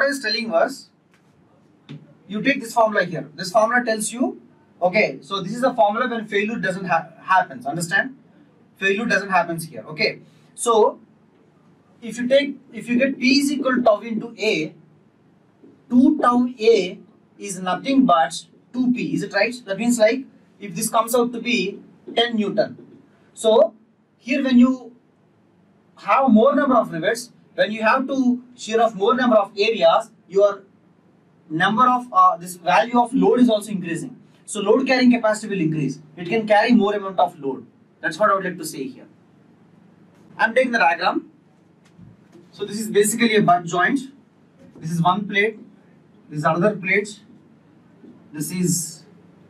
it's telling was, you take this formula here. This formula tells you, okay, so this is a formula when failure doesn't happens. Understand? Failure doesn't happens here. Okay. So if you get P is equal to tau into A, 2 tau A is nothing but 2P. Is it right? That means like if this comes out to be 10 Newton. So here when you have more number of rivets, when you have to shear off more number of areas, your number of this value of load is also increasing. So load carrying capacity will increase. It can carry more amount of load. That's what I would like to say here. I'm taking the diagram. So this is basically a butt joint. This is one plate. This is another plate. This is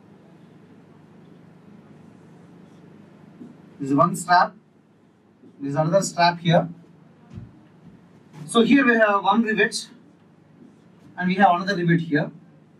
one strap. This is another strap here. So here we have one rivet and we have another rivet here.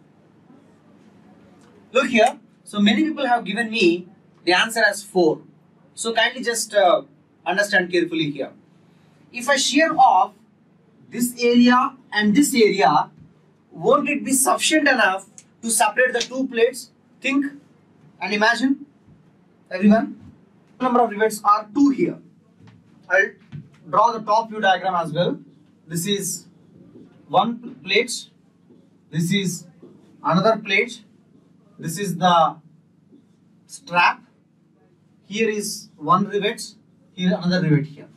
Look here. So many people have given me the answer as 4. So kindly just understand carefully here. If I shear off this area and this area, won't it be sufficient enough to separate the two plates? Think and imagine, everyone. Number of rivets are 2 here. I'll draw the top view diagram as well. This is one plate. This is another plate. This is the strap. Here is one rivet. Here another rivet here.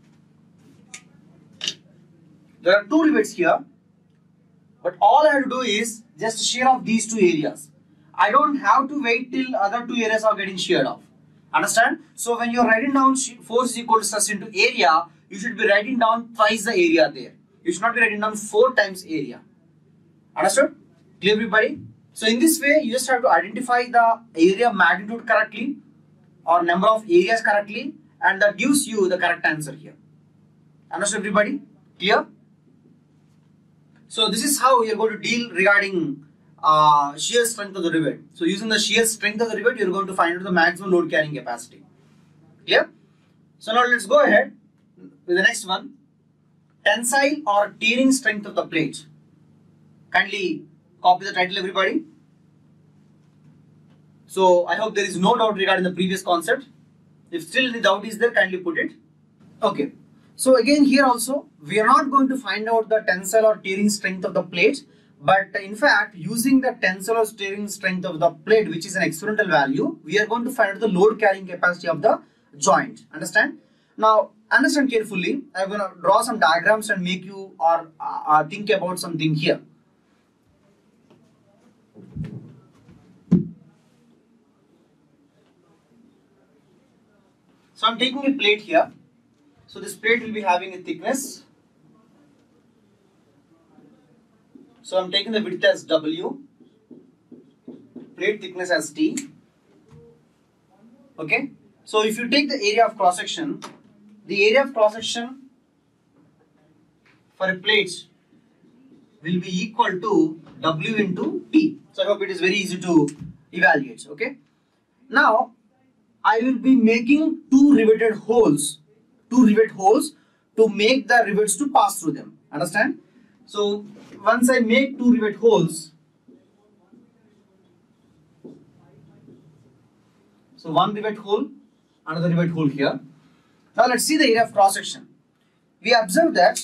There are 2 rivets here. But all I have to do is just shear off these 2 areas. I don't have to wait till other 2 areas are getting sheared off. Understand? So when you are writing down force is equal to stress into area, you should be writing down twice the area there. You should not be writing down 4 times area. Understood? Clear everybody? So in this way, you just have to identify the area magnitude correctly or number of areas correctly, and that gives you the correct answer here. Understood everybody? Clear? So this is how you are going to deal regarding shear strength of the rivet. So using the shear strength of the rivet, you are going to find out the maximum load carrying capacity. Clear? So now let's go ahead with the next one. Tensile or tearing strength of the plate. Kindly copy the title everybody. So I hope there is no doubt regarding the previous concept. If still any doubt is there, kindly put it. Okay. So again here also, we are not going to find out the tensile or tearing strength of the plate, but in fact using the tensile or tearing strength of the plate, which is an experimental value, we are going to find out the load carrying capacity of the joint. Understand? Now understand carefully. I'm going to draw some diagrams and make you or think about something here. So I'm taking a plate here. So this plate will be having a thickness. So I'm taking the width as W, plate thickness as T. Okay. So if you take the area of cross section, the area of cross section for a plate will be equal to W into T. So I hope it is very easy to evaluate. Okay. Now I will be making 2 riveted holes. 2 rivet holes to make the rivets to pass through them. Understand? So once I make 2 rivet holes, so one rivet hole, another rivet hole here. Now let's see the area of cross section. We observe that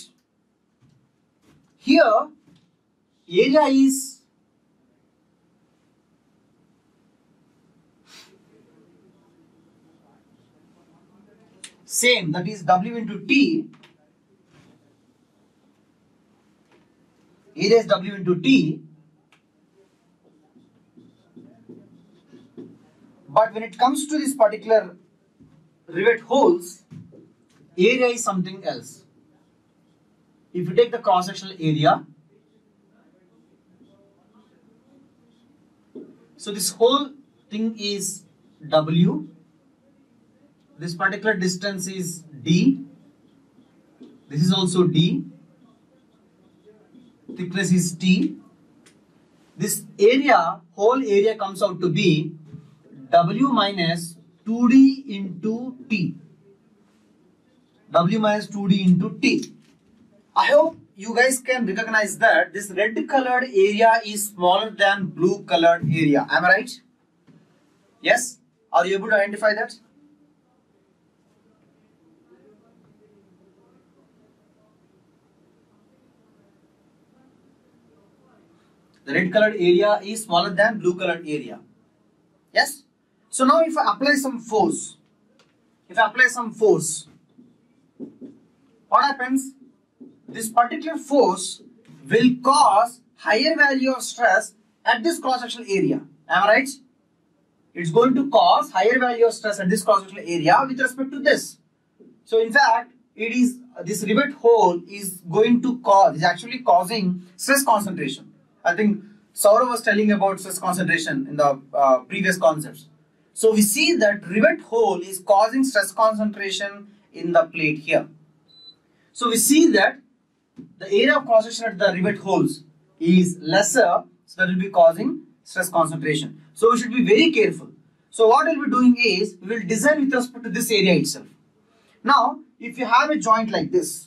here area is same, that is W into T. Area is W into T. But when it comes to this particular rivet holes, area is something else. If you take the cross-sectional area, so this whole thing is W. This particular distance is D. This is also D. Thickness is T. This area, whole area comes out to be W minus 2D into T. W minus 2D into T. I hope you guys can recognize that this red colored area is smaller than blue colored area. Am I right? Yes? Are you able to identify that? The red colored area is smaller than blue colored area. Yes? So now if I apply some force, what happens? This particular force will cause higher value of stress at this cross-sectional area. Am I right? It's going to cause higher value of stress at this cross-sectional area with respect to this. So in fact, it is this rivet hole is going to cause, is actually causing stress concentration. I think Saurav was telling about stress concentration in the previous concepts. So we see that rivet hole is causing stress concentration in the plate here. So we see that the area of cross-section at the rivet holes is lesser, so that will be causing stress concentration. So we should be very careful. So what we'll be doing is, we will design with respect to this area itself. Now, if you have a joint like this,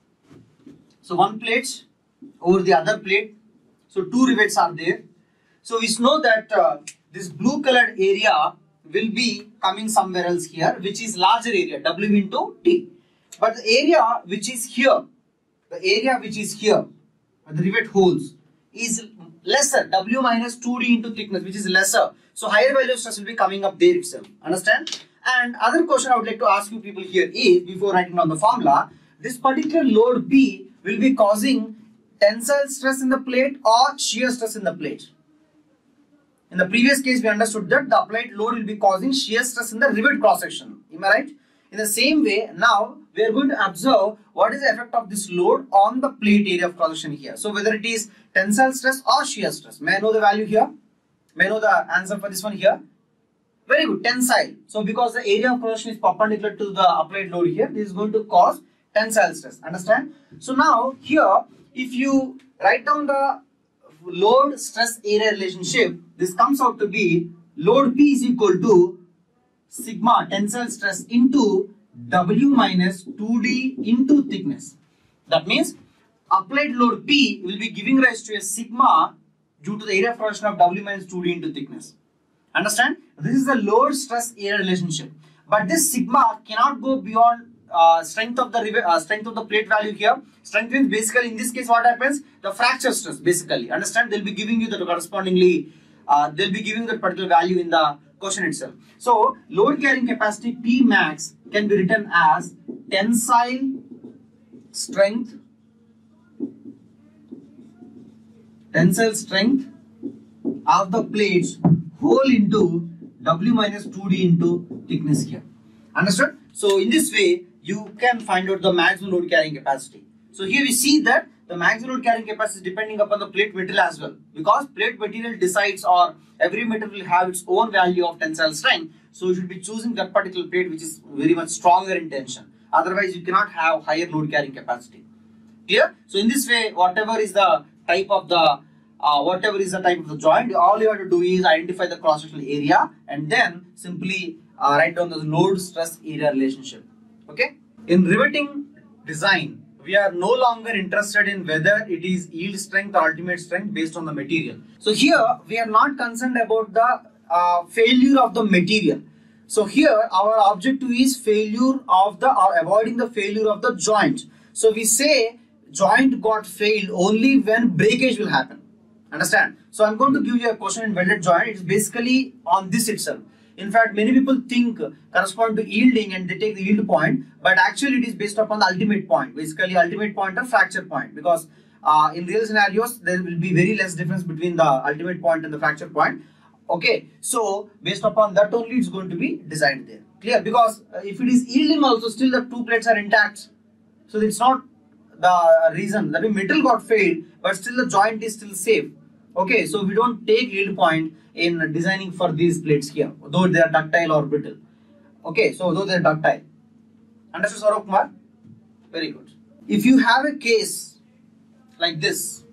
so one plate over the other plate, so two rivets are there. So we know that this blue colored area will be coming somewhere else here, which is larger area, W into T. But the area which is here, the rivet holes, is lesser, W minus 2D into thickness, which is lesser. So higher value of stress will be coming up there itself. Understand? And other question I would like to ask you people here is, before writing down the formula, this particular load P will be causing tensile stress in the plate or shear stress in the plate. In the previous case, we understood that the applied load will be causing shear stress in the rivet cross section. Am I right? In the same way, now we are going to observe what is the effect of this load on the plate area of cross section here. So whether it is tensile stress or shear stress. May I know the value here? May I know the answer for this one here? Very good, tensile. So because the area of cross section is perpendicular to the applied load here, this is going to cause tensile stress. Understand? So now here, if you write down the load stress area relationship, this comes out to be load P is equal to sigma tensile stress into W minus 2D into thickness. That means applied load P will be giving rise to a sigma due to the area of cross section of W minus 2D into thickness. Understand? This is the load stress area relationship. But this sigma cannot go beyond strength of the plate value here. Strength means basically in this case what happens? The fracture stress basically. Understand? They'll be giving you the correspondingly, they'll be giving that particular value in the question itself. So load carrying capacity P max can be written as tensile strength of the plates whole into W minus 2D into thickness here. Understood? So in this way, you can find out the maximum load carrying capacity. So here we see that the maximum load carrying capacity is depending upon the plate material as well. Because plate material decides, or every material will have its own value of tensile strength. So you should be choosing that particular plate which is very much stronger in tension. Otherwise, you cannot have higher load carrying capacity. Clear? So in this way, whatever is the type of the joint, all you have to do is identify the cross-sectional area and then simply write down the load stress area relationship. Okay? In riveting design, we are no longer interested in whether it is yield strength or ultimate strength based on the material. So here we are not concerned about the failure of the material. So here our objective is avoiding the failure of the joint. So we say joint got failed only when breakage will happen. Understand? So I'm going to give you a question in welded joint. It's basically on this itself. In fact, many people think correspond to yielding and they take the yield point, but actually it is based upon the ultimate point. Basically, ultimate point or fracture point, because in real scenarios there will be very less difference between the ultimate point and the fracture point. Okay, so based upon that only it's going to be designed there. Clear? Because if it is yielding also, still the two plates are intact. So it's not the reason that the metal got failed, but still the joint is still safe. Okay, so we don't take yield point in designing for these plates here, though they are ductile or brittle. Okay, so though they are ductile. Understood, Saurav Kumar? Very good. If you have a case like this,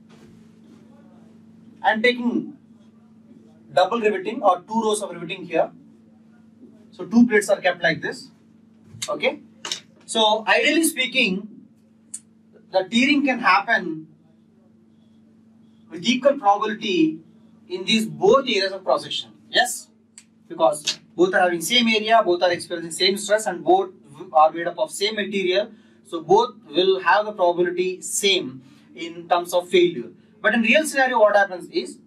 I am taking double riveting or two rows of riveting here. So two plates are kept like this. Okay. So ideally speaking, the tearing can happen with equal probability in these both areas of cross section. Yes, because both are having same area, both are experiencing same stress, and both are made up of same material. So both will have the probability same in terms of failure. But in real scenario, what happens is,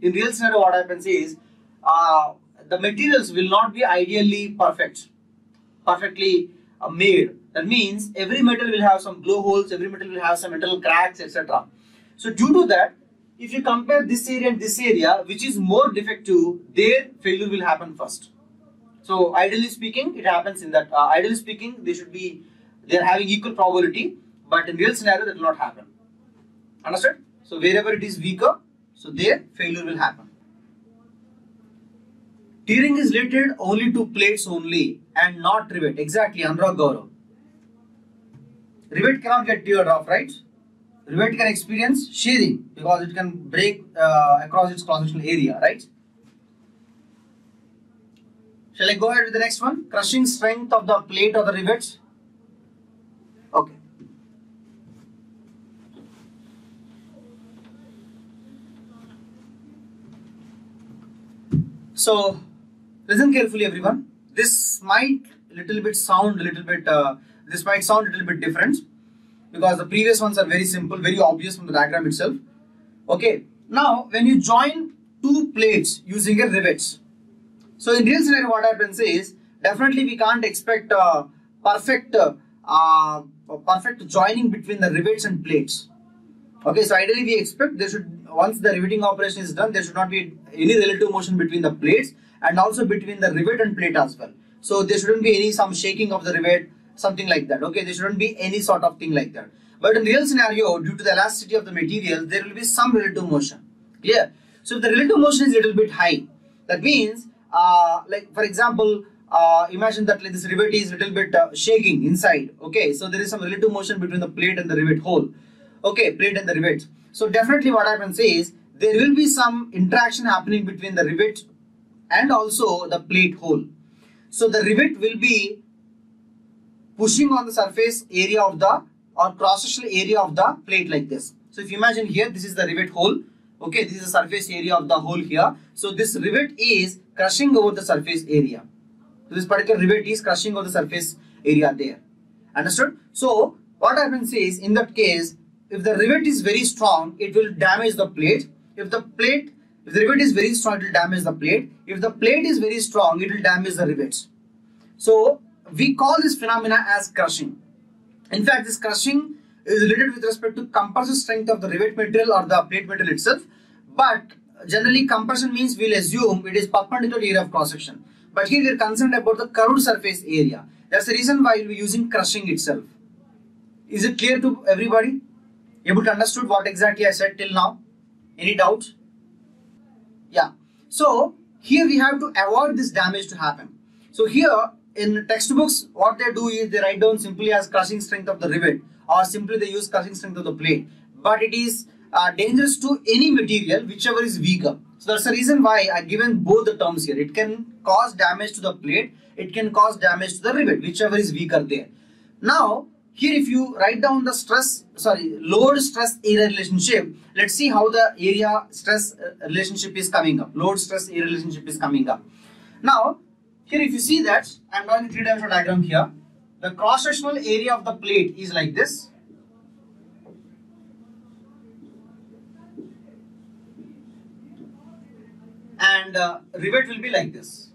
the materials will not be ideally perfectly made. That means every metal will have some blowholes, every metal will have some internal cracks, etc. So due to that, if you compare this area and this area, which is more defective, their failure will happen first. So ideally speaking, it happens in that. Ideally speaking, they are having equal probability, but in real scenario, that will not happen. Understood? So wherever it is weaker, so their failure will happen. Tearing is related only to plates only and not rivet. Exactly, Anurag Gaurav. Rivet cannot get teared off, right? Rivet can experience shearing because it can break across its cross-sectional area, right? Shall I go ahead with the next one? Crushing strength of the plate or the rivets. Okay. So listen carefully, everyone. This might sound a little bit different because the previous ones are very simple, very obvious from the diagram itself. Okay. Now, when you join two plates using a rivets, so in real scenario, what happens is definitely we can't expect perfect joining between the rivets and plates. Okay, so ideally we expect once the riveting operation is done, there should not be any relative motion between the plates and also between the rivet and plate as well. So there shouldn't be some shaking of the rivet, something like that. Okay, there shouldn't be any sort of thing like that. But in real scenario, due to the elasticity of the material, there will be some relative motion. Clear? So if the relative motion is a little bit high, that means like for example, imagine that this rivet is a little bit shaking inside. Okay, so there is some relative motion between the plate and the rivet hole. Okay, plate and the rivet. So definitely what happens is there will be some interaction happening between the rivet and also the plate hole. So the rivet will be pushing on the surface area of the cross-sectional area of the plate like this. So if you imagine here, this is the rivet hole. Okay, this is the surface area of the hole here. So this rivet is crushing over the surface area. So this particular rivet is crushing over the surface area there. Understood? So what happens is, in that case, if the rivet is very strong, it will damage the plate. If the rivet is very strong, it will damage the plate. If the plate is very strong, it will damage the rivets. So we call this phenomena as crushing. In fact, this crushing is related with respect to compressive strength of the rivet material or the plate material itself. But generally, compression means we'll assume it is perpendicular to the area of cross section. But here we are concerned about the curved surface area. That's the reason why we'll be using crushing itself. Is it clear to everybody? Able to understood what exactly I said till now? Any doubt? Yeah. So here we have to avoid this damage to happen. So here in textbooks, what they do is they write down simply as crushing strength of the rivet, or simply they use crushing strength of the plate. But it is dangerous to any material whichever is weaker. So that's the reason why I given both the terms here. It can cause damage to the plate, it can cause damage to the rivet, whichever is weaker there. Now here if you write down the load stress area relationship, let's see how the area stress relationship is coming up. Load stress area relationship is coming up. Now here if you see that, I am drawing a three-dimensional diagram here. The cross-sectional area of the plate is like this. And rivet will be like this.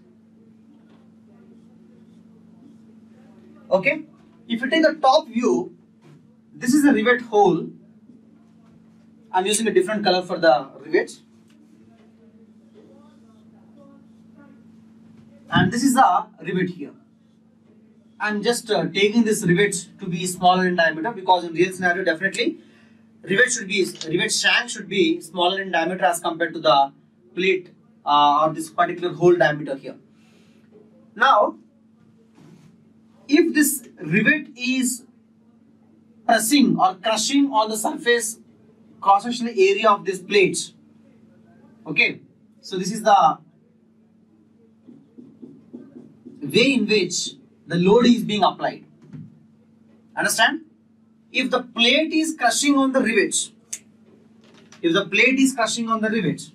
Okay. If you take the top view, this is the rivet hole. I'm using a different color for the rivet. And this is the rivet here. I'm just taking this rivet to be smaller in diameter because in real scenario definitely rivet shank should be smaller in diameter as compared to the plate or this particular hole diameter here. Now, if this rivet is pressing or crushing on the surface cross-sectional area of this plate, okay, so this is the way in which the load is being applied. Understand? if the plate is crushing on the rivets, if the plate is crushing on the rivets,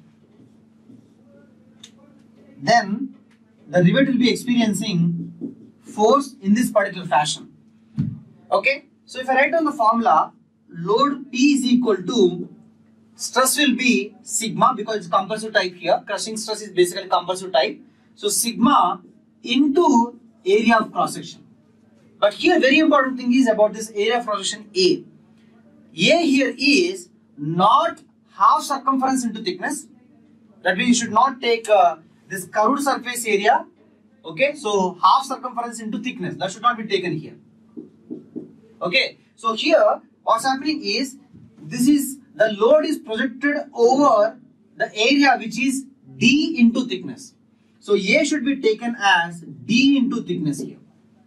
then the rivet will be experiencing force in this particular fashion. Okay, so if I write down the formula, load P is equal to, stress will be sigma, because it's compulsive type here. Crushing stress is basically compulsive type. So sigma into area of cross section. But here very important thing is about this area of cross section A. A here is not half circumference into thickness. That means you should not take this curved surface area. Okay, so half circumference into thickness, that should not be taken here. Okay, so here what's happening is, this is the load is projected over the area which is D into thickness. So A should be taken as D into thickness here.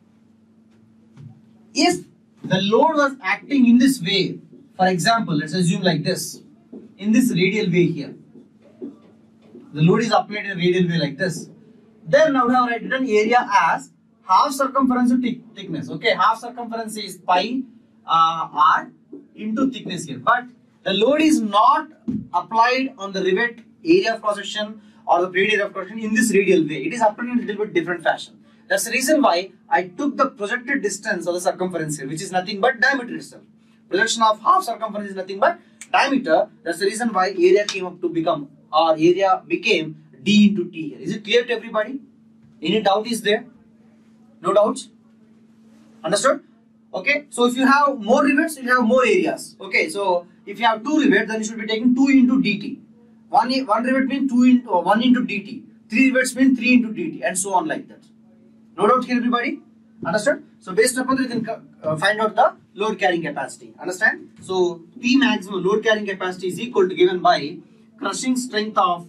If the load was acting in this way, for example, let's assume like this, in this radial way here, the load is applied in a radial way like this, then I would have written area as half circumference to thickness. Okay, half circumference is pi r into thickness here. But the load is not applied on the rivet area of cross section or the plate area of cross section in this radial way. It is applied in a little bit different fashion. That's the reason why I took the projected distance of the circumference here, which is nothing but diameter itself. Projection of half circumference is nothing but diameter. That's the reason why area came up to become, or area became D into T here. Is it clear to everybody? Any doubt is there? No doubts? Understood? Okay, so if you have more rivets, you have more areas. Okay, so if you have 2 rivets, then you should be taking 2 into dt. One rivet means 1 into dt. 3 rivets mean 3 into dt, and so on like that. No doubt here, everybody? Understood? So based upon that, you can find out the load carrying capacity. Understand? So P maximum load carrying capacity is equal to, given by crushing strength of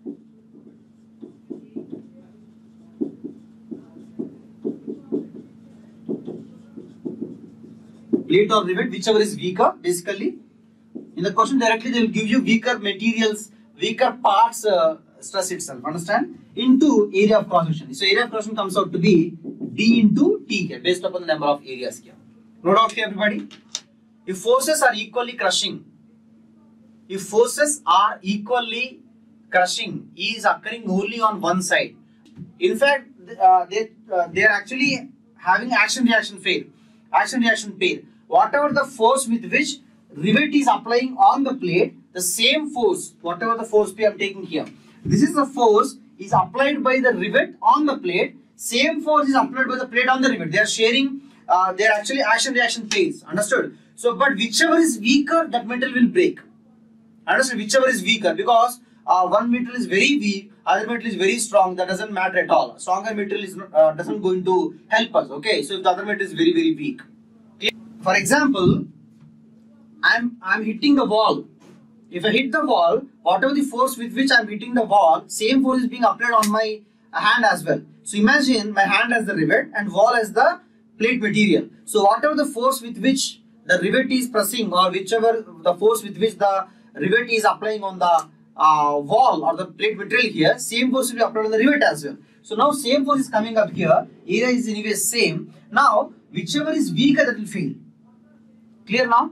plate or rivet, whichever is weaker. Basically, in the question directly they will give you weaker materials, weaker parts stress itself. Understand? Into area of cross section. So area of cross section comes out to be D into T here, based upon the number of areas here. No doubt here, everybody? If forces are equally crushing, if forces are equally crushing is occurring only on one side. In fact, they are actually having action reaction pair. Whatever the force with which rivet is applying on the plate, the same force, whatever the force P I am taking here, this is the force is applied by the rivet on the plate. Same force is applied by the plate on the rivet. They are sharing, they are actually action reaction pairs. Understood? So, but whichever is weaker, that metal will break. Understood? Whichever is weaker, because one metal is very weak, other metal is very strong. That doesn't matter at all. Stronger metal is doesn't going to help us. Okay, so if the other metal is very weak. Okay? For example, I'm hitting the wall. If I hit the wall, whatever the force with which I'm hitting the wall, same force is being applied on my hand as well. So imagine my hand as the rivet and wall as the plate material. So whatever the force with which the rivet is pressing, or whichever the force with which the rivet is applying on the wall or the plate material here, same force will be applied on the rivet as well. So now same force is coming up here, area is anyway same. Now whichever is weaker, that will fail. Clear now?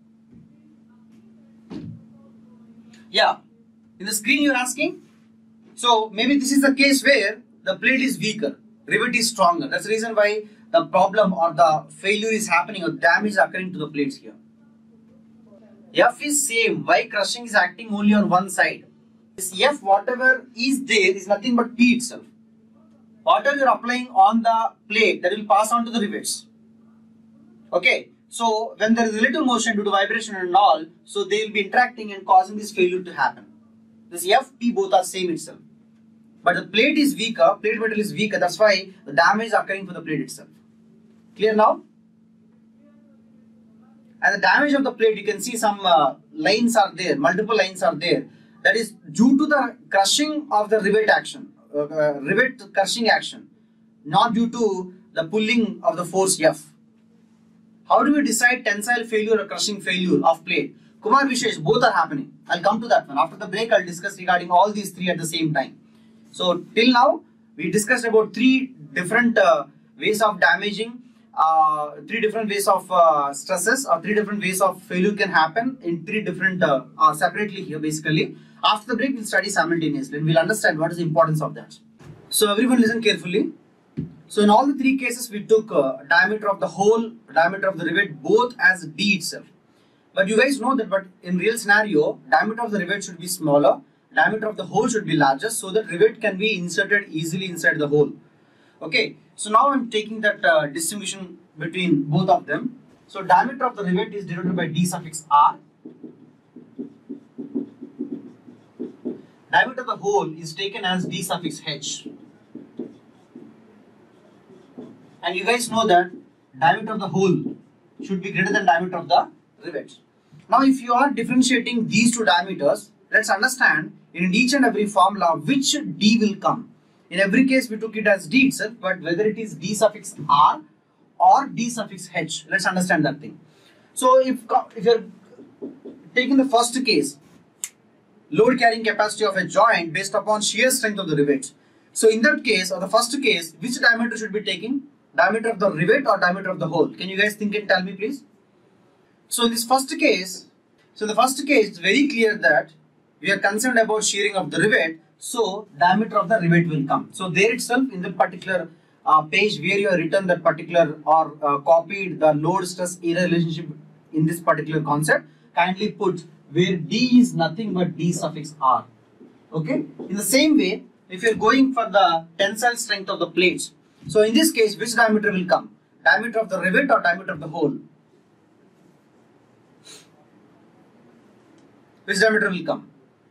Yeah, in the screen you are asking. So maybe this is the case where the plate is weaker, rivet is stronger. That's the reason why the problem or the failure is happening, or damage is occurring to the plates here. F is same. Why crushing is acting only on one side? This F, whatever is there, is nothing but P itself. Whatever you are applying on the plate, that will pass on to the rivets. Okay. So when there is relative motion due to vibration and all, so they will be interacting and causing this failure to happen. This F, P both are same itself. But the plate is weaker, plate metal is weaker, that's why the damage is occurring for the plate itself. Clear now? And the damage of the plate, you can see some lines are there, multiple lines are there. That is due to the crushing of the rivet action, rivet crushing action, not due to the pulling of the force F. How do we decide tensile failure or crushing failure of plate? Kumar, Vishesh, both are happening. I'll come to that one. After the break, I'll discuss regarding all these three at the same time. So till now, we discussed about 3 different ways of damaging three different ways of stresses or three different ways of failure can happen in three different separately here basically. After the break, we'll study simultaneously and we'll understand what is the importance of that. So everyone listen carefully. So in all the three cases, we took diameter of the hole, diameter of the rivet both as d itself. But you guys know that, but in real scenario, diameter of the rivet should be smaller, diameter of the hole should be larger, so that rivet can be inserted easily inside the hole. Okay, so now I'm taking that distinction between both of them. So diameter of the rivet is denoted by d suffix r. Diameter of the hole is taken as d suffix h. And you guys know that diameter of the hole should be greater than diameter of the rivet. Now if you are differentiating these two diameters, let's understand in each and every formula which d will come. In every case we took it as d itself, but whether it is d suffix r or d suffix h, let's understand that thing. So if you're taking the first case, load carrying capacity of a joint based upon shear strength of the rivet. So in that case, or the first case, which diameter should be taking? Diameter of the rivet or diameter of the hole? Can you guys think and tell me please? So in this first case, it's very clear that we are concerned about shearing of the rivet, so diameter of the rivet will come. So there itself in the particular page where you have written that particular or copied the load stress area relationship in this particular concept, kindly put where d is nothing but d suffix r. Okay. In the same way, if you are going for the tensile strength of the plates, so in this case, which diameter will come? Diameter of the rivet or diameter of the hole? Which diameter will come?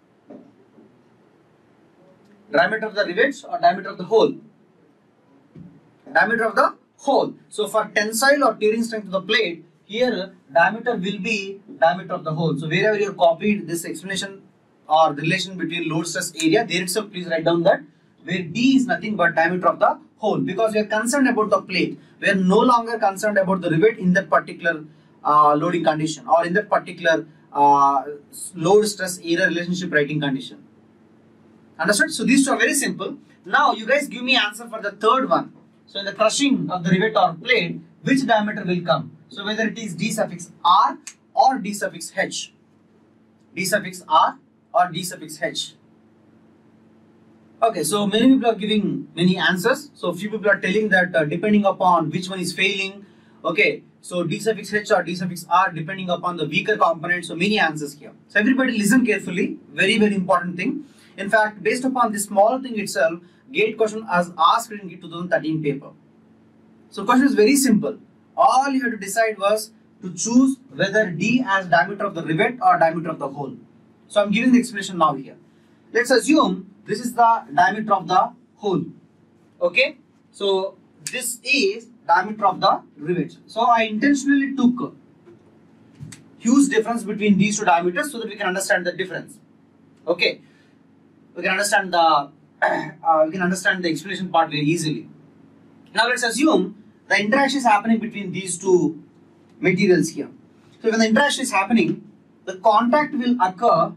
Diameter of the rivets or diameter of the hole? Diameter of the hole. So for tensile or tearing strength of the plate, here diameter will be diameter of the hole. So wherever you have copied this explanation or the relation between load stress area, there itself please write down that where d is nothing but diameter of the hole, because we are concerned about the plate. We are no longer concerned about the rivet in that particular loading condition or in that particular load stress area relationship writing condition. Understood? So these two are very simple. Now you guys give me answer for the third one. So in the crushing of the rivet or plate, which diameter will come? So whether it is d suffix r or d suffix h. D suffix r or d suffix h. Okay, so many people are giving many answers. So few people are telling that depending upon which one is failing. Okay, so d suffix h or d suffix r depending upon the weaker component. So many answers here. So everybody listen carefully. Very, very important thing. In fact, based upon this small thing itself, GATE question as asked in 2013 paper. So question is very simple. All you have to decide was to choose whether d as diameter of the rivet or diameter of the hole. So I'm giving the explanation now here. Let's assume this is the diameter of the hole. Okay. So this is diameter of the rivet. So I intentionally took huge difference between these two diameters so that we can understand the difference. Okay. We can understand the explanation part very easily. Now let's assume the interaction is happening between these two materials here. So when the interaction is happening, the contact will occur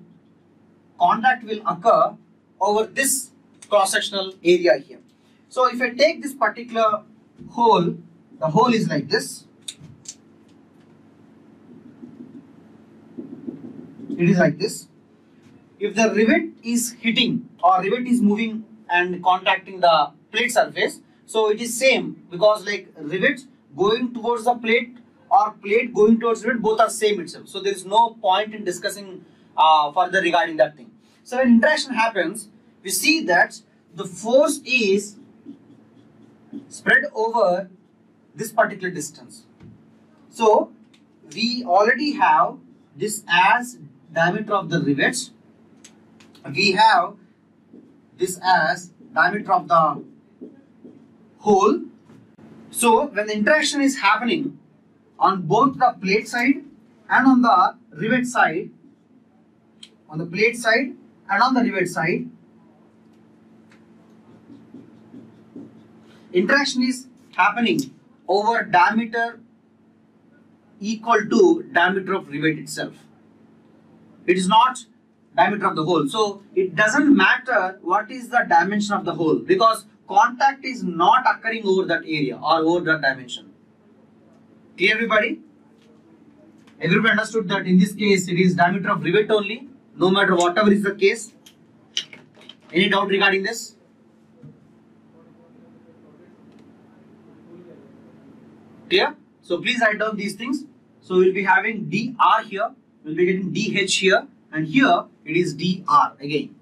over this cross-sectional area here. So if I take this particular hole, the hole is like this. It is like this. If the rivet is hitting or rivet is moving and contacting the plate surface, so it is same, because like rivet going towards the plate or plate going towards rivet, both are same itself. So there is no point in discussing further regarding that thing. So when interaction happens, we see that the force is spread over this particular distance. So we already have this as diameter of the rivets. We have this as diameter of the hole. So when the interaction is happening on both the plate side and on the rivet side, on the plate side and on the rivet side, interaction is happening over diameter equal to diameter of rivet itself. It is not diameter of the hole. So it doesn't matter what is the dimension of the hole, because contact is not occurring over that area or over that dimension. Clear, everybody? Everybody understood that in this case it is diameter of rivet only, no matter whatever is the case. Any doubt regarding this? Clear? So please write down these things. So we'll be having dr here, we'll be getting dh here, and here it is dr again.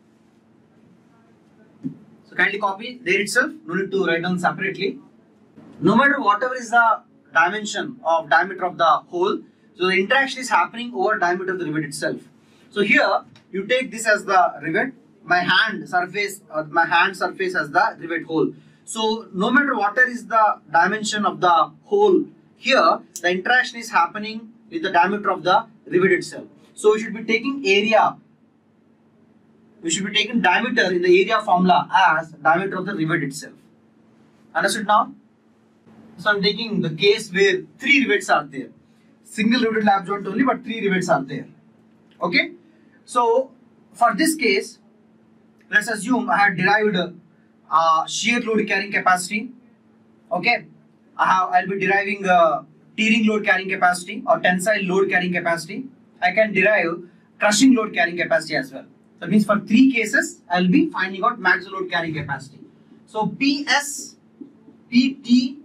So kindly copy there itself, no need to write down separately. No matter whatever is the dimension of diameter of the hole, so the interaction is happening over diameter of the rivet itself. So here you take this as the rivet, my hand surface as the rivet hole. So no matter what is the dimension of the hole, here the interaction is happening with the diameter of the rivet itself. So we should be taking area, we should be taking diameter in the area formula as diameter of the rivet itself. Understood now? So I'm taking the case where 3 rivets are there. Single riveted lap joint only, but 3 rivets are there. Okay? So for this case, let's assume I had derived shear load carrying capacity. Okay? I'll be deriving tearing load carrying capacity or tensile load carrying capacity. I can derive crushing load carrying capacity as well. That means for 3 cases, I'll be finding out maximum load carrying capacity. So PS, PT,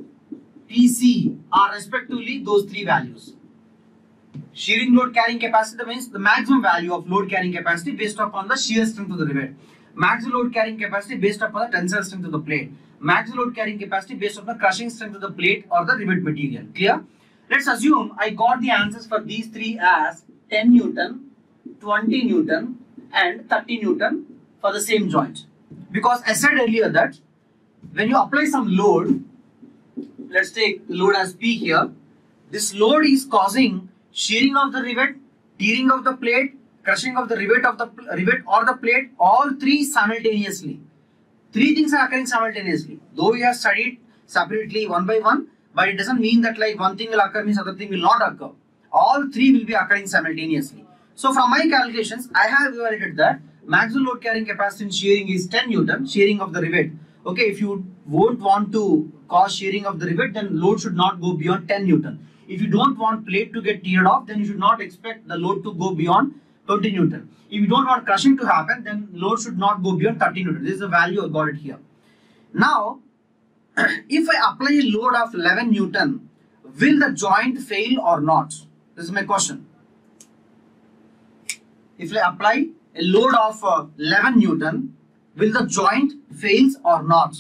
PC are respectively those 3 values. Shearing load carrying capacity, that means the maximum value of load carrying capacity based upon the shear strength of the rivet. Maximum load carrying capacity based upon the tensile strength of the plate. Maximum load carrying capacity based on the crushing strength of the plate or the rivet material. Clear? Let's assume I got the answers for these 3 as 10 Newton, 20 Newton and 30 Newton for the same joint. Because I said earlier that when you apply some load, let's take the load as P here. This load is causing shearing of the rivet, tearing of the plate, crushing of the rivet or the plate, all 3 simultaneously. 3 things are occurring simultaneously. Though we have studied separately one by one, but it doesn't mean that like one thing will occur means other thing will not occur. All 3 will be occurring simultaneously. So from my calculations, I have evaluated that maximum load carrying capacity in shearing is 10 Newton, shearing of the rivet. Okay, if you won't want to cause shearing of the rivet, then load should not go beyond 10 Newton. If you don't want plate to get teared off, then you should not expect the load to go beyond 20 Newton. If you don't want crushing to happen, then load should not go beyond 30 Newton. This is the value I got it here. Now, if I apply a load of 11 Newton, will the joint fail or not? This is my question. If I apply a load of 11 Newton, will the joint fail or not?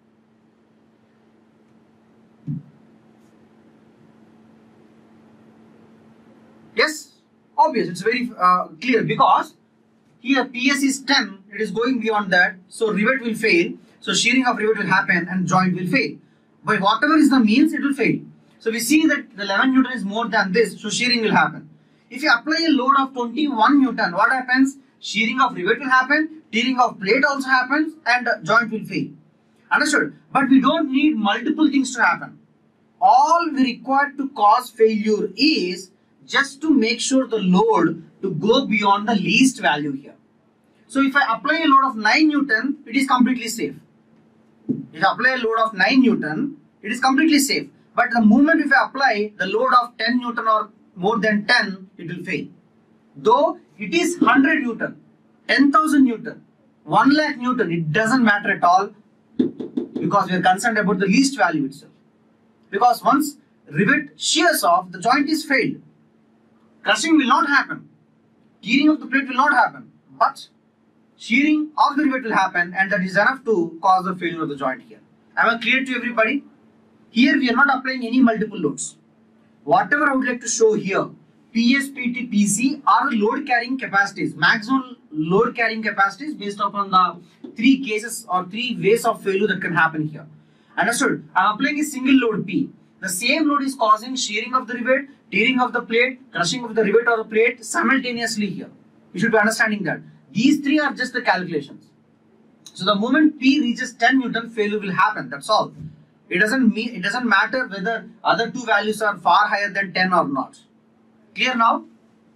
Yes, obvious, it's very clear because here PS is 10, it is going beyond that, so rivet will fail, so shearing of rivet will happen and joint will fail. But whatever is the means, it will fail. So we see that the 11 Newton is more than this, so shearing will happen. If you apply a load of 21 Newton, what happens? Shearing of rivet will happen, tearing of plate also happens and joint will fail. Understood? But we don't need multiple things to happen. All we require to cause failure is just to make sure the load to go beyond the least value here. So if I apply a load of 9 Newton, it is completely safe. If I apply a load of 9 Newton, it is completely safe. But the moment if I apply the load of 10 Newton or more than 10, it will fail. Though it is 100 Newton, 10,000 Newton, 1 lakh Newton, it doesn't matter at all because we are concerned about the least value itself. Because once rivet shears off, the joint is failed. Crushing will not happen. Tearing of the plate will not happen. But shearing of the rivet will happen and that is enough to cause the failure of the joint here. Am I clear to everybody? Here we are not applying any multiple loads. Whatever I would like to show here, PS, PT, PC are the load carrying capacities, maximum load carrying capacities based upon the 3 cases or 3 ways of failure that can happen here. Understood? I am applying a single load P. The same load is causing shearing of the rivet, tearing of the plate, crushing of the rivet or the plate simultaneously here. You should be understanding that. These 3 are just the calculations. So the moment P reaches 10 Newton, failure will happen. That's all. It doesn't matter whether other 2 values are far higher than 10 or not. Clear now?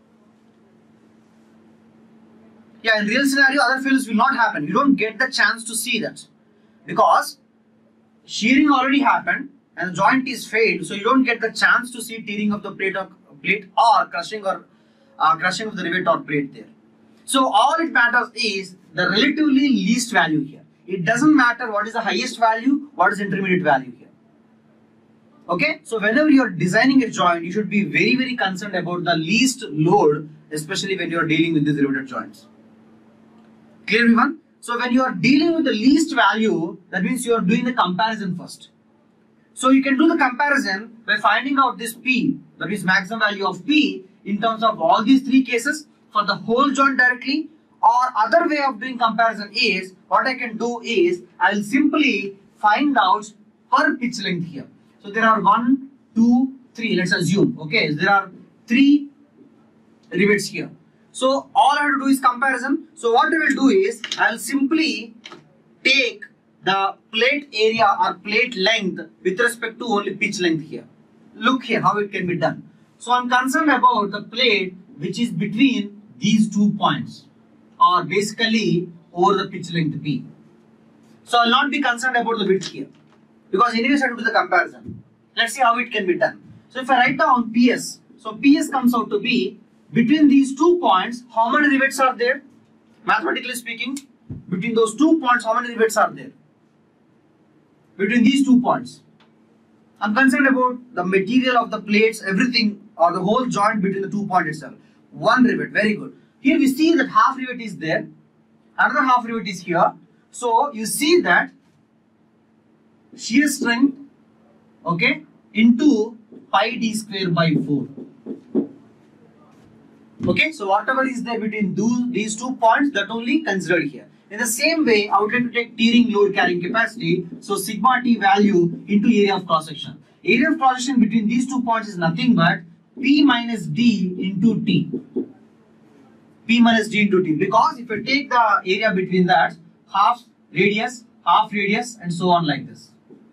Yeah, in real scenario, other failures will not happen. You don't get the chance to see that because shearing already happened and the joint is failed, so you don't get the chance to see tearing of the plate or crushing of the rivet or plate there. So all it matters is the relatively least value here. It doesn't matter what is the highest value, what is intermediate value here. Okay, so whenever you are designing a joint, you should be very, very concerned about the least load, especially when you are dealing with these riveted joints. Clear, everyone? So when you are dealing with the least value, that means you are doing the comparison first. So you can do the comparison by finding out this P, that is maximum value of P in terms of all these three cases for the whole joint directly, or other way of doing comparison is, what I can do is, I will simply find out per pitch length here. So there are 1, 2, 3, let's assume, okay, there are 3 rivets here. So all I have to do is comparison. So what I will do is, I will simply take the plate area or plate length with respect to only pitch length here. Look here how it can be done. So I am concerned about the plate which is between these 2 points, or basically over the pitch length P. So I will not be concerned about the width here, because anyways I have to do the comparison. Let's see how it can be done. So if I write down PS, so PS comes out to be between these 2 points, how many rivets are there? Mathematically speaking, between those 2 points, how many rivets are there? Between these 2 points. I'm concerned about the material of the plates, everything, or the whole joint between the 2 points itself. 1 rivet, very good. Here we see that half rivet is there, another half rivet is here. So you see that shear strength, okay, into pi d square by 4. Okay, so whatever is there between these 2 points, that only considered here. In the same way, I would like to take tearing load carrying capacity. So sigma t value into area of cross section. Area of cross section between these 2 points is nothing but P minus D into T. P minus D into T. Because if I take the area between that, half radius, and so on like this.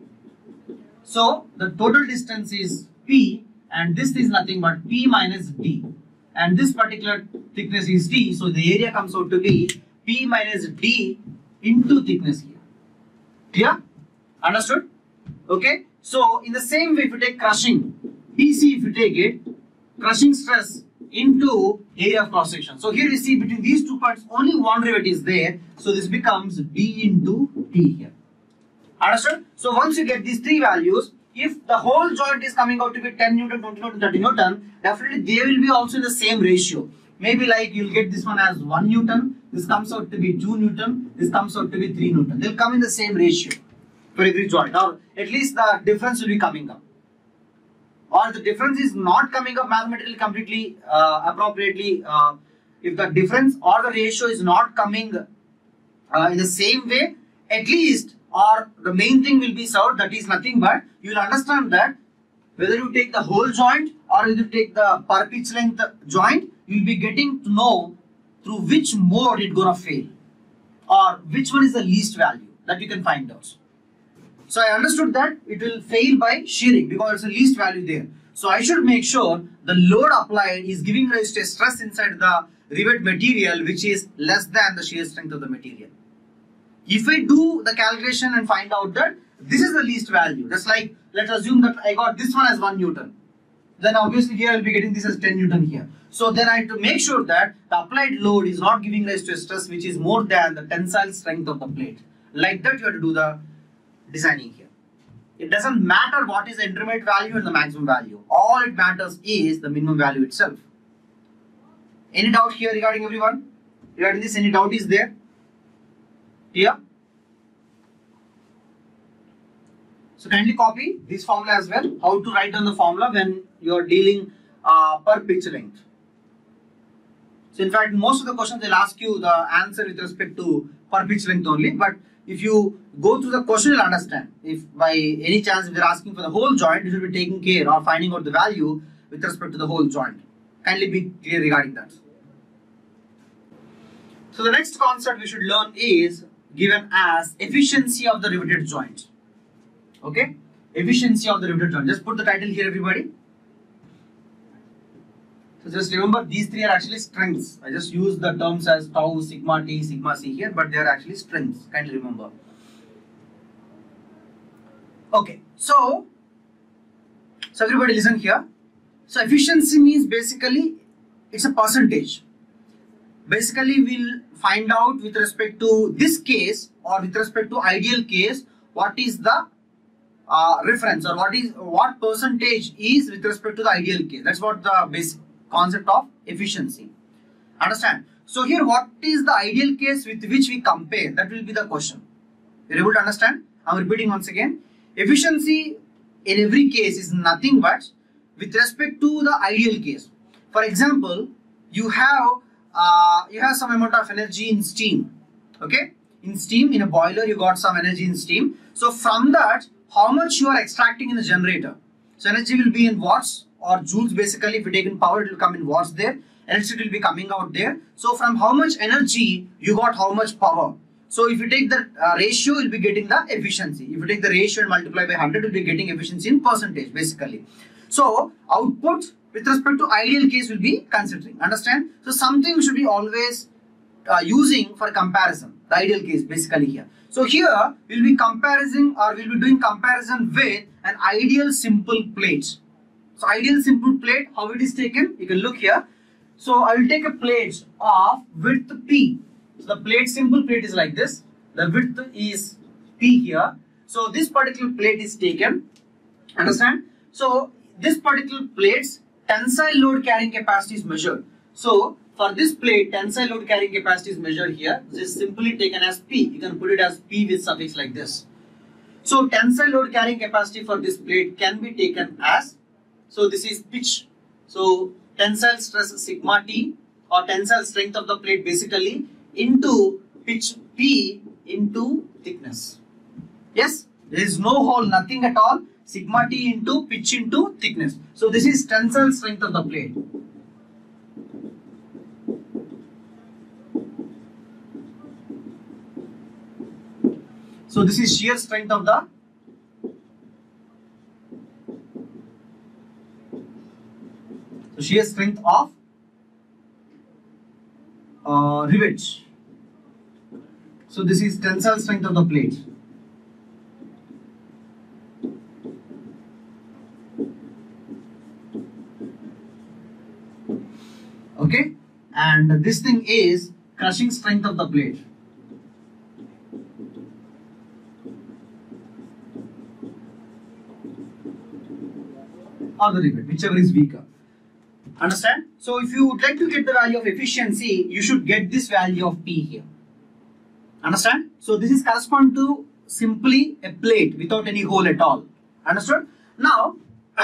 So the total distance is P, and this is nothing but P minus D. And this particular thickness is D. So the area comes out to be P minus D into thickness here. Clear? Understood? Okay. So in the same way, if you take crushing, PC if you take it, crushing stress into area of cross section. So here you see between these 2 points only 1 rivet is there. So this becomes D into T here. Understood? So once you get these 3 values, if the whole joint is coming out to be 10 Newton, 20 Newton, 30 Newton, definitely they will be also in the same ratio. Maybe like you'll get this one as 1 Newton, this comes out to be 2 Newton, this comes out to be 3 Newton. They'll come in the same ratio for every joint, or at least the difference will be coming up. Or the difference is not coming up mathematically completely appropriately, if the difference or the ratio is not coming in the same way, at least, or the main thing will be served, that is nothing but you will understand that whether you take the whole joint or whether you take the per pitch length joint, you will be getting to know through which mode it gonna fail, or which one is the least value that you can find out. So I understood that it will fail by shearing because it's the least value there. So I should make sure the load applied is giving rise to a stress inside the rivet material which is less than the shear strength of the material. If I do the calculation and find out that this is the least value, just like let's assume that I got this one as 1 Newton, then obviously here I will be getting this as 10 Newton here. So then I have to make sure that the applied load is not giving rise to a stress which is more than the tensile strength of the plate. Like that you have to do the designing here. It doesn't matter what is the intermediate value and the maximum value. All it matters is the minimum value itself. Any doubt here regarding everyone? Regarding this, any doubt is there? Here? So kindly copy this formula as well. How to write down the formula when you are dealing per pitch length. So in fact, most of the questions they'll ask you the answer with respect to per pitch length only. But if you go through the question, you'll understand. If by any chance if they're asking for the whole joint, you should be taking care of finding out the value with respect to the whole joint. Kindly be clear regarding that. So the next concept we should learn is given as efficiency of the riveted joint. Okay, efficiency of the riveted joint. Just put the title here, everybody. So just remember these three are actually strengths. I just use the terms as tau, sigma t, sigma c here, but they are actually strengths. Kindly remember. Okay, so So everybody listen here. So efficiency means basically it's a percentage. Basically we'll find out with respect to this case or with respect to ideal case what is the reference or what percentage is with respect to the ideal case. That's what the basic concept of efficiency. Understand? So here what is the ideal case with which we compare? That will be the question. You're able to understand? I'm repeating once again. Efficiency in every case is nothing but with respect to the ideal case. For example, you have some amount of energy in steam. Okay, in steam, in a boiler you got some energy in steam. So from that, how much you are extracting in the generator? So energy will be in watts or joules. Basically, if you take in power, it will come in watts there. Electricity will be coming out there. So from how much energy you got how much power. So if you take the ratio, you'll be getting the efficiency. If you take the ratio and multiply by 100, you'll be getting efficiency in percentage basically. So output with respect to ideal case will be considering. Understand? So something should be always using for comparison. The ideal case basically here. So here we'll be comparing or we'll be doing comparison with an ideal simple plate. So ideal simple plate, how it is taken? You can look here. So I will take a plate of width P. So the plate, simple plate is like this. The width is P here. So this particular plate is taken. Understand? So this particular plate's tensile load carrying capacity is measured. So for this plate, tensile load carrying capacity is measured here. This is simply taken as P. You can put it as P with suffix like this. So tensile load carrying capacity for this plate can be taken as, so this is pitch. So tensile stress sigma T or tensile strength of the plate basically into pitch P into thickness. Yes, there is no hole, nothing at all. Sigma T into pitch into thickness. So this is tensile strength of the plate. So this is shear strength of the shear strength of rivet. So this is tensile strength of the plate. Okay, and this thing is crushing strength of the plate. Or the rivet, whichever is weaker. Understand? So if you would like to get the value of efficiency, you should get this value of P here. Understand? So this is correspond to simply a plate without any hole at all. Understood? Now,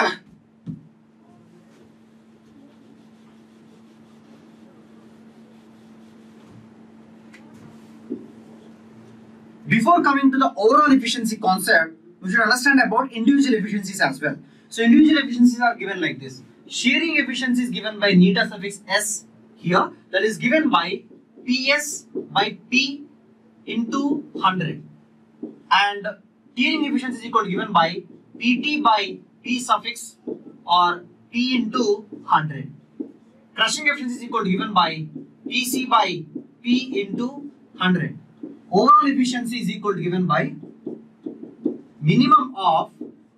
before coming to the overall efficiency concept, we should understand about individual efficiencies as well. So individual efficiencies are given like this. Shearing efficiency is given by neta suffix S here, that is given by PS by P into 100, and tearing efficiency is equal to given by PT by P suffix or P into 100. Crushing efficiency is equal to given by PC by P into 100. Overall efficiency is equal to given by minimum of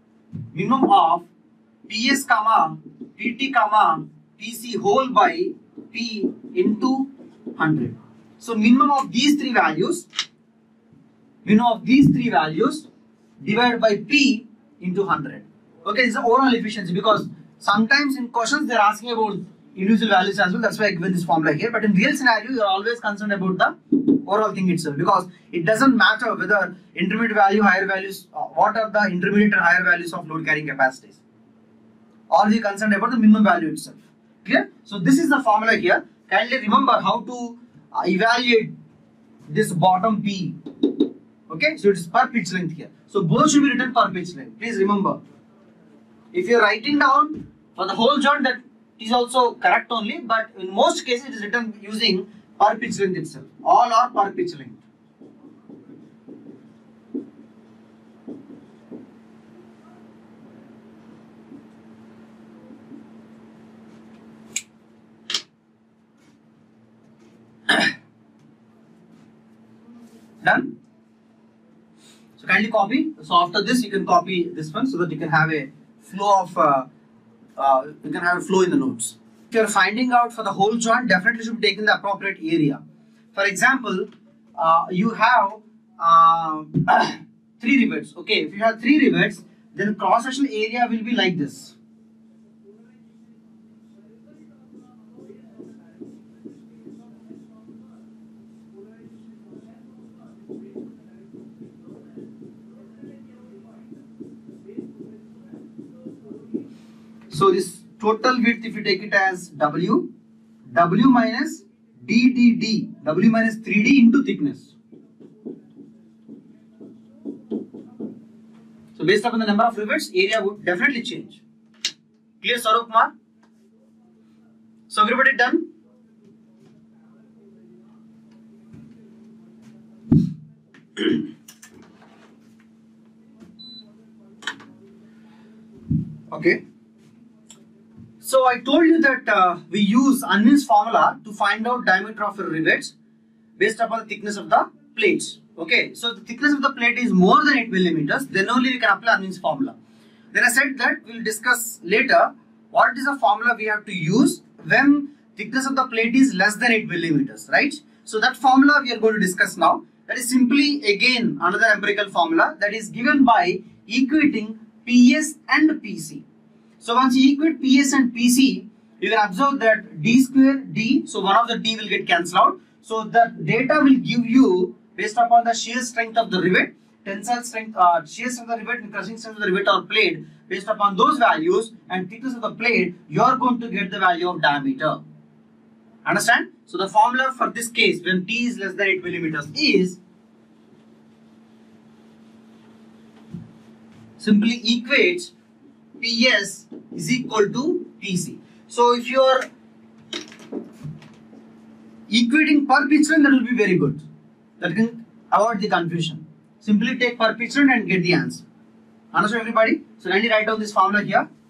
PS comma PT comma PC whole by P into 100. So minimum of these three values divided by P into 100. Okay, this is the overall efficiency, because sometimes in questions they are asking about individual values as well. That's why I given this formula here. But in real scenario, you are always concerned about the overall thing itself, because it doesn't matter whether intermediate value, higher values, what are the intermediate and higher values of load carrying capacities. All we are concerned about the minimum value itself. Clear? So this is the formula here. Kindly remember how to evaluate this bottom P. Okay, so it is per pitch length here. So both should be written per pitch length. Please remember. If you are writing down for the whole joint, that is also correct only, but in most cases it is written using per pitch length itself. All are per pitch length. Done? So kindly copy. So after this you can copy this one so that you can have a flow of you can have a flow in the nodes. If you are finding out for the whole joint, definitely should be taken the appropriate area. For example, you have 3 rivets. Okay, if you have 3 rivets, then cross-sectional area will be like this. So this total width, if you take it as W minus DDD, W minus 3D into thickness. So based upon the number of rivets, area would definitely change. Clear, Saurabh Kumar? So everybody done? Okay. So I told you that we use Unwin's formula to find out diameter of the rivets based upon the thickness of the plates. Okay, so the thickness of the plate is more than 8 millimeters, then only we can apply Unwin's formula. Then I said that we will discuss later what is the formula we have to use when thickness of the plate is less than 8 millimeters, right? So that formula we are going to discuss now. That is simply again another empirical formula that is given by equating PS and PC. So once you equate PS and PC, you can observe that D square D, so one of the D will get cancelled out. So the data will give you based upon the shear strength of the rivet, tensile strength, shear strength of the rivet and crushing strength of the rivet or plate. Based upon those values and thickness of the plate, you are going to get the value of diameter. Understand? So the formula for this case when T is less than 8 millimeters is simply equates PS is equal to PC. So if you are equating per pitch length, that will be very good. That can avoid the confusion. Simply take per pitch length and get the answer. Understand everybody? So kindly write down this formula here.